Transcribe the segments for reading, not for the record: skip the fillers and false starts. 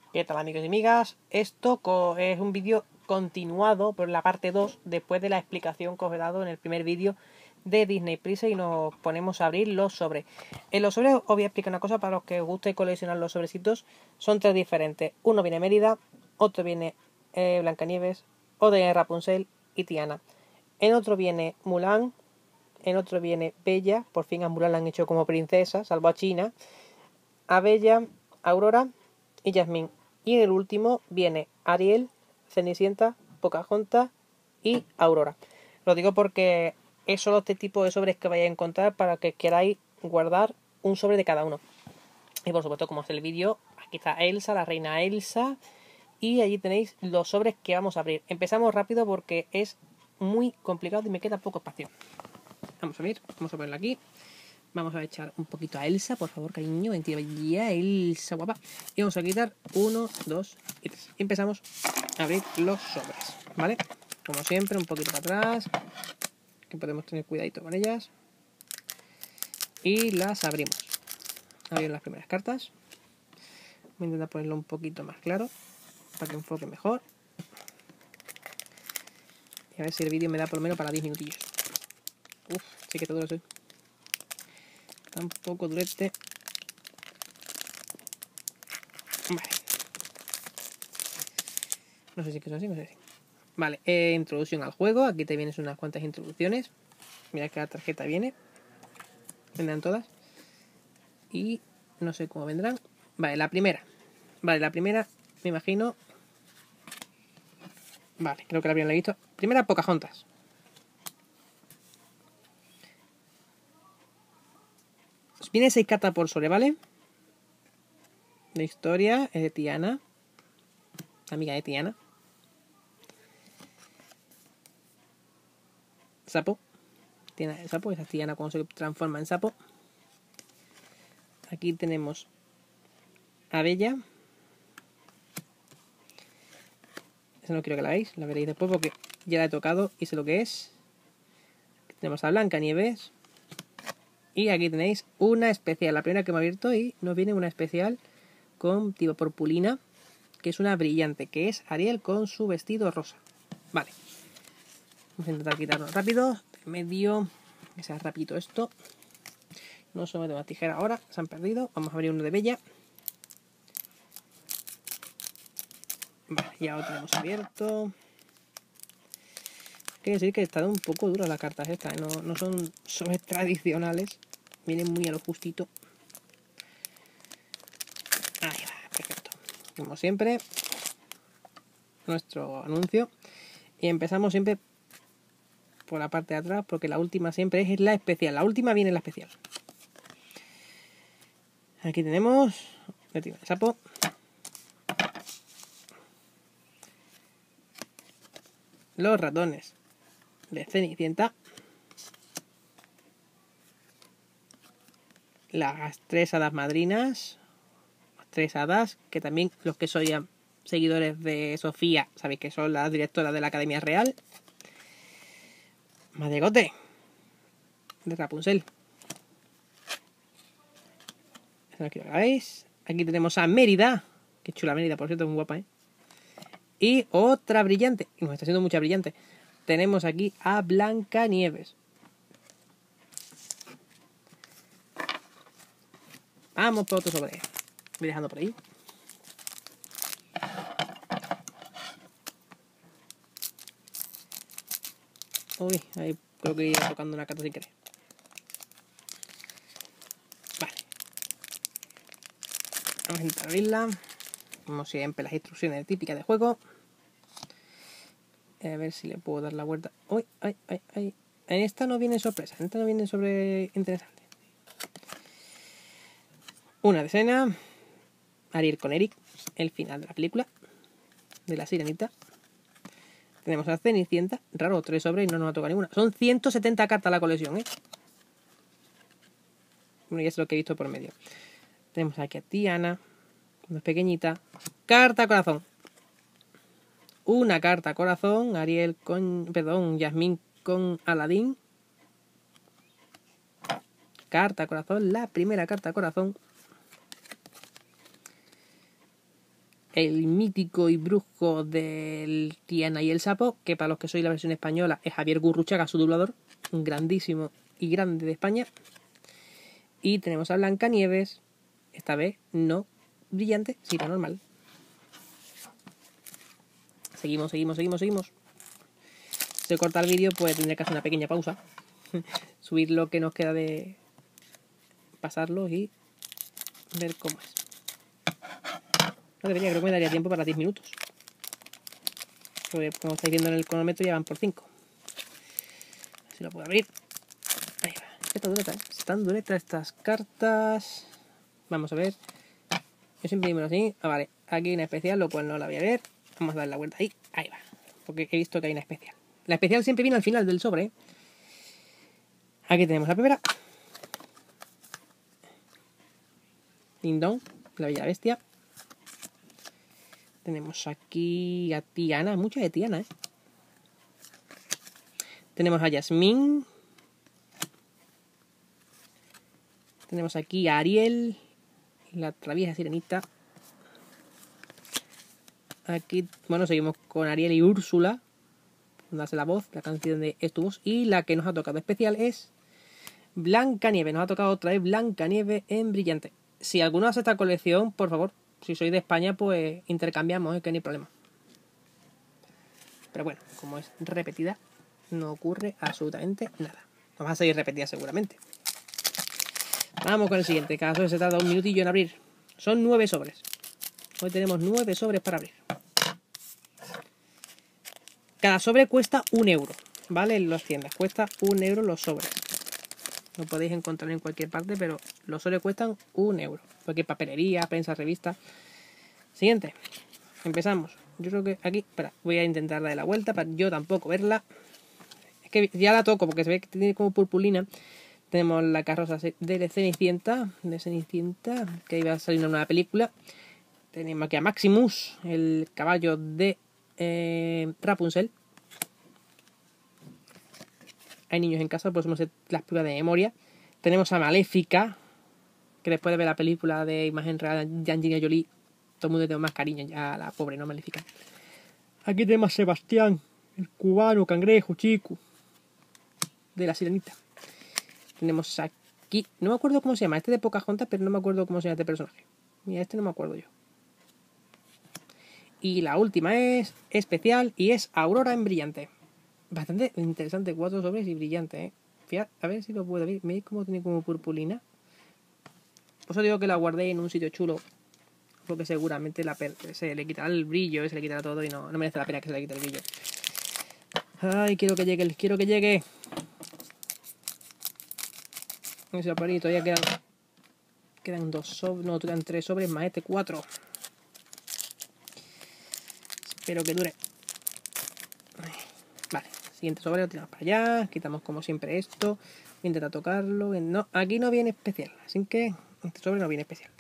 ¿Qué tal, amigos y amigas? Esto es un vídeo continuado por la parte 2 después de la explicación que os he dado en el primer vídeo de Disney Princess y nos ponemos a abrir los sobres. En los sobres os voy a explicar una cosa para los que os guste coleccionar los sobrecitos. Son tres diferentes. Uno viene Mérida, otro viene Blancanieves, otro viene Rapunzel y Tiana. En otro viene Mulan, en otro viene Bella, por fin a Mulan la han hecho como princesa, salvo a China, a Bella, Aurora y Jasmine. Y en el último viene Ariel, Cenicienta, Pocahontas y Aurora. Lo digo porque es solo este tipo de sobres que vais a encontrar para que queráis guardar un sobre de cada uno. Y por supuesto, como es el vídeo, aquí está Elsa, la reina Elsa. Y allí tenéis los sobres que vamos a abrir. Empezamos rápido porque es muy complicado y me queda poco espacio. Vamos a ver, vamos a ponerlo aquí. Vamos a echar un poquito a Elsa, por favor, cariño. Ya, Elsa, guapa. Y vamos a quitar 1, 2 y 3. Y empezamos a abrir los sobres, ¿vale? Como siempre, un poquito para atrás, que podemos tener cuidadito con ellas. Y las abrimos. Abrimos las primeras cartas. Voy a intentar ponerlo un poquito más claro, para que enfoque mejor. Y a ver si el vídeo me da por lo menos para 10 minutillos. Uf, sí que todo lo soy. Está un poco durete. Vale. No sé si es así, no sé si. Vale, introducción al juego. Aquí te vienes unas cuantas introducciones. Mira que la tarjeta viene. Vendrán todas. Y no sé cómo vendrán. Vale, la primera. Vale, la primera, me imagino. Vale, creo que la habrían visto. Primera, Pocahontas. Viene 6 cartas por sobre, ¿vale? La historia es de Tiana. Amiga de Tiana. Sapo. Tiana el sapo. Esa es Tiana cuando se transforma en sapo. Aquí tenemos a Bella. Esa no quiero que la veáis. La veréis después porque ya la he tocado y sé lo que es. Aquí tenemos a Blancanieves. Y aquí tenéis una especial. La primera que me ha abierto y nos viene una especial con tipo purpurina, que es una brillante, que es Ariel con su vestido rosa. Vale. Vamos a intentar quitarlo rápido. De medio. Que sea rapidito esto. No se me tengo la tijera ahora. Se han perdido. Vamos a abrir uno de Bella. Vale, ya lo tenemos abierto. Quiere decir que están un poco duras las cartas estas. No son sobres tradicionales. Vienen muy a lo justito. Ahí va, perfecto. Como siempre, nuestro anuncio. Y empezamos siempre por la parte de atrás, porque la última siempre es la especial. La última viene la especial. Aquí tenemos el sapo. Los ratones de Cenicienta. Las 3 hadas madrinas. Las 3 hadas, que también los que sois seguidores de Sofía sabéis que son las directoras de la Academia Real. Madregote de Rapunzel. Aquí lo veis. Aquí tenemos a Mérida. Qué chula Mérida, por cierto, muy guapa, ¿eh? Y otra brillante. Y nos está haciendo mucha brillante. Tenemos aquí a Blancanieves. Vamos por otro sobre. Voy dejando por ahí. Uy, ahí creo que iba tocando una carta sin querer. Vale. Vamos a intentar abrirla. Como siempre, las instrucciones típicas de juego. A ver si le puedo dar la vuelta. Uy, ay. En esta no viene sorpresa. En esta no viene sobre interesante. Una escena. Ariel con Eric. El final de la película. De la sirenita. Tenemos a Cenicienta. Raro, 3 sobres y no nos ha tocado ninguna. Son 170 cartas la colección, ¿eh? Bueno, ya es lo que he visto por medio. Tenemos aquí a Tiana. Cuando es pequeñita. Carta corazón. Una carta corazón. Ariel con... Perdón, Jasmine con Aladdin. Carta corazón. La primera carta corazón. el mítico y brujo del Tiana y el Sapo, que para los que sois la versión española es Javier Gurruchaga, su doblador, un grandísimo y grande de España. Y tenemos a Blancanieves, esta vez no brillante, sino normal. Seguimos. Si se corta el vídeo, pues tendré que hacer una pequeña pausa. Subir lo que nos queda de pasarlo y ver cómo es. No debería, creo que me daría tiempo para 10 minutos. Porque como estáis viendo en el cronómetro ya van por 5. A ver si lo puedo abrir. Ahí va. Están duretas estas cartas. Vamos a ver. Yo siempre dímelo así. Ah, vale. Aquí hay una especial, lo cual no la voy a ver. Vamos a darle la vuelta ahí. Ahí va. Porque he visto que hay una especial. La especial siempre viene al final del sobre, ¿eh? Aquí tenemos la primera. Ding Dong, la Bella Bestia. Tenemos aquí a Tiana, mucha de Tiana, ¿eh? Tenemos a Yasmín. Tenemos aquí a Ariel, la traviesa sirenita. Aquí, bueno, seguimos con Ariel y Úrsula, donde hace la voz, la canción de Estuvos. Y la que nos ha tocado especial es Blancanieves. Nos ha tocado otra vez Blancanieves en brillante. Si alguno hace esta colección, por favor, si sois de España, pues intercambiamos, que no hay problema. Pero bueno, como es repetida, no ocurre absolutamente nada. No va a seguir repetida seguramente. Vamos con el siguiente. Cada sobre se tarda un minutillo en abrir. Son 9 sobres. Hoy tenemos 9 sobres para abrir. Cada sobre cuesta 1 euro, ¿vale? En las tiendas cuesta 1 euro los sobres. Lo podéis encontrar en cualquier parte, pero los sobres cuestan 1 euro. Cualquier papelería, prensa, revista. Siguiente. Empezamos. Yo creo que aquí... Espera, voy a intentar darle la vuelta para yo tampoco verla. Es que ya la toco porque se ve que tiene como purpurina. Tenemos la carroza de Cenicienta. Que iba a salir una nueva película. Tenemos aquí a Maximus, el caballo de Rapunzel. Hay niños en casa, pues hemos hecho las pruebas de memoria. Tenemos a Maléfica, que después de ver la película de imagen real de Angelina Jolie, todo el mundo tiene más cariño ya a la pobre, ¿no? Maléfica. Aquí tenemos a Sebastián, el cubano, cangrejo, chico, de la sirenita. Tenemos aquí, no me acuerdo cómo se llama, este de Pocahontas, pero no me acuerdo cómo se llama este personaje. Mira, este no me acuerdo yo. Y la última es especial y es Aurora en brillante. Bastante interesante, 4 sobres y brillante, ¿eh? Fíjate, a ver si lo puedo ver. ¿Veis cómo tiene como purpurina? Por eso digo que la guardé en un sitio chulo. Porque seguramente se le quitará el brillo, se le quitará todo y no merece la pena que se le quite el brillo. Ay, quiero que llegue. Ese aparito, todavía quedan 2 sobres, no, quedan 3 sobres más este 4. Espero que dure. Vale, siguiente sobre lo tiramos para allá. Quitamos como siempre esto. Voy a intentar tocarlo. No, aquí no viene especial. Así que este sobre no viene especial.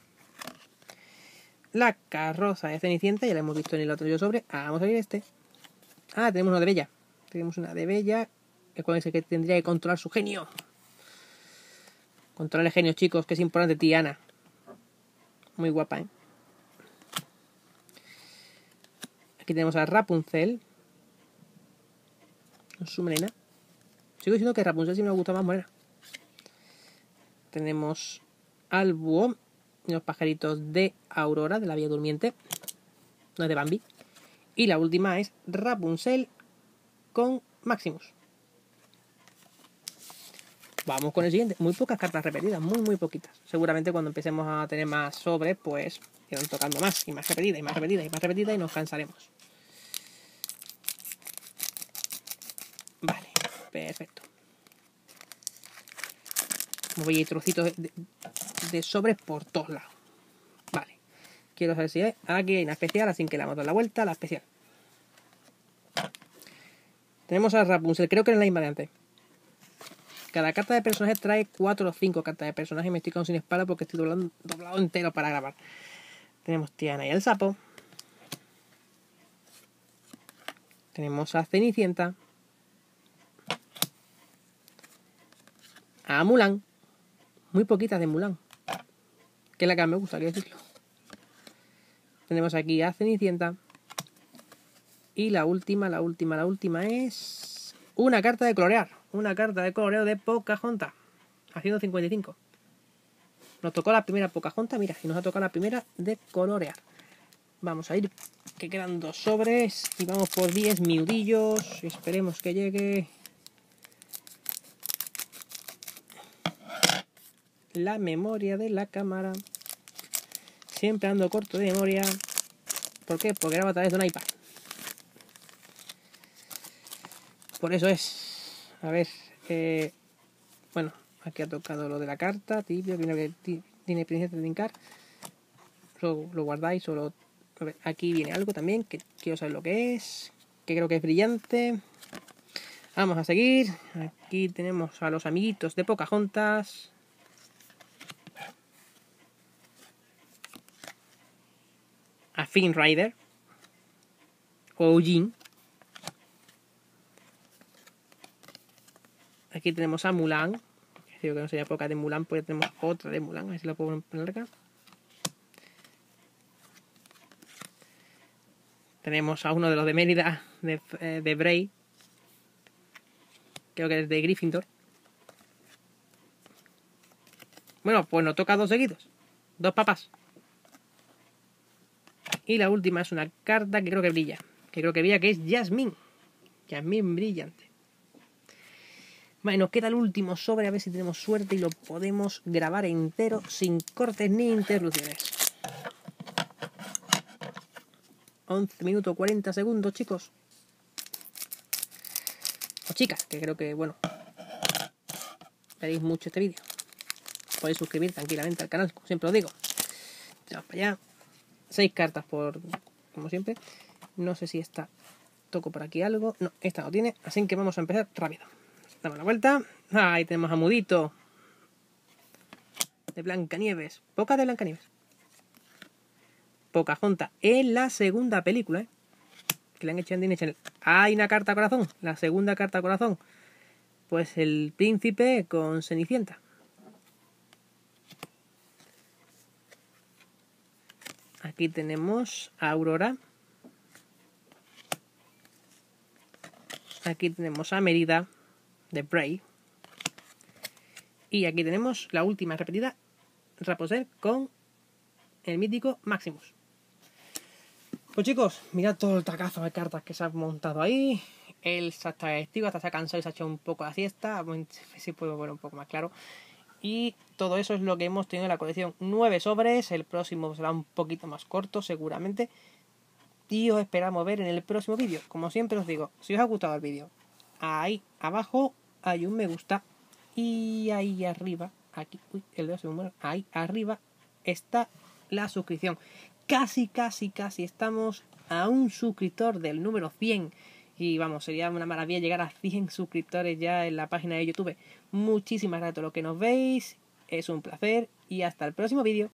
La carroza de Cenicienta, ya la hemos visto en el otro sobre. Vamos a ver este. Tenemos una de Bella. Tenemos una de Bella. Acuérdense que tendría que controlar su genio. Controlar el genio, chicos, que es importante, Tiana. Muy guapa, ¿eh? Aquí tenemos a Rapunzel. Su morena. Sigo diciendo que Rapunzel sí me gusta más morena. Tenemos al búho. Y los pajaritos de Aurora, de la Bella Durmiente. No es de Bambi. Y la última es Rapunzel con Maximus. Vamos con el siguiente. Muy pocas cartas repetidas, muy poquitas. Seguramente cuando empecemos a tener más sobres, pues irán tocando más y más repetidas y más repetidas y más repetidas y nos cansaremos. Vale, perfecto. Como veis, hay trocitos de sobres por todos lados. Vale. Quiero saber si hay. Aquí hay una especial, así que le vamos a dar la vuelta a la especial. Tenemos a Rapunzel, creo que es la misma de antes. Cada carta de personaje trae 4 o 5 cartas de personaje. Me estoy quedando sin espalda porque estoy doblado entero para grabar. Tenemos Tiana y el Sapo. Tenemos a Cenicienta. A Mulan. Muy poquitas de Mulan. Que es la que me gusta, quiero decirlo. Tenemos aquí a Cenicienta. Y la última es una carta de colorear. Una carta de coloreo de Pocahontas. A 155. Nos tocó la primera Pocahontas, mira, y nos ha tocado la primera de colorear. Vamos a ir, que quedan 2 sobres. Y vamos por 10 minudillos. Esperemos que llegue la memoria de la cámara. Siempre ando corto de memoria. ¿Por qué? Porque grabo a través de un iPad. Por eso es. A ver. Bueno, aquí ha tocado lo de la carta. Tibio, que tiene princesa de Tincar. Lo guardáis. Solo. A ver, aquí viene algo también. Que quiero saber lo que es. Que creo que es brillante. Vamos a seguir. Aquí tenemos a los amiguitos de Pocahontas. A Finn Rider. O Eugene. Aquí tenemos a Mulan. Digo que no sería poca de Mulan, pues tenemos otra de Mulan. A ver si la puedo poner acá. Tenemos a uno de los de Mérida, de Bray. Creo que es de Gryffindor. Bueno, pues nos toca 2 seguidos. 2 papas. Y la última es una carta que creo que brilla. Que es Jasmine. Jasmine brillante. Vale, nos queda el último sobre, a ver si tenemos suerte y lo podemos grabar entero sin cortes ni interrupciones. 11 minutos 40 segundos, chicos. O chicas, que creo que, bueno, veréis mucho este vídeo. Podéis suscribir tranquilamente al canal, como siempre os digo. Vamos para allá. 6 cartas como siempre. No sé si esta toco por aquí algo. No, esta no tiene, así que vamos a empezar rápido. Damos la vuelta. Ahí tenemos a Mudito. De Blancanieves. Poca de Blancanieves. Pocahontas. En la segunda película, que le han hecho en Disney Channel. Hay una carta corazón. La segunda carta corazón. Pues el príncipe con Cenicienta. Aquí tenemos a Aurora. Aquí tenemos a Mérida. De Bray. Y aquí tenemos la última repetida, Rapunzel con el mítico Maximus. Pues chicos, mirad todo el tacazo de cartas que se han montado ahí. Él está activo, hasta se ha cansado y se ha hecho un poco la siesta. A ver si puedo ver un poco más claro. Y todo eso es lo que hemos tenido en la colección. 9 sobres, el próximo será un poquito más corto seguramente. Y os esperamos ver en el próximo vídeo. Como siempre os digo, si os ha gustado el vídeo, ahí abajo hay un me gusta y ahí arriba, aquí, el dedo se me muere, ahí arriba está la suscripción. Casi estamos a un suscriptor del número 100 y vamos, sería una maravilla llegar a 100 suscriptores ya en la página de YouTube. Muchísimas gracias a todos los que nos veis, es un placer y hasta el próximo vídeo.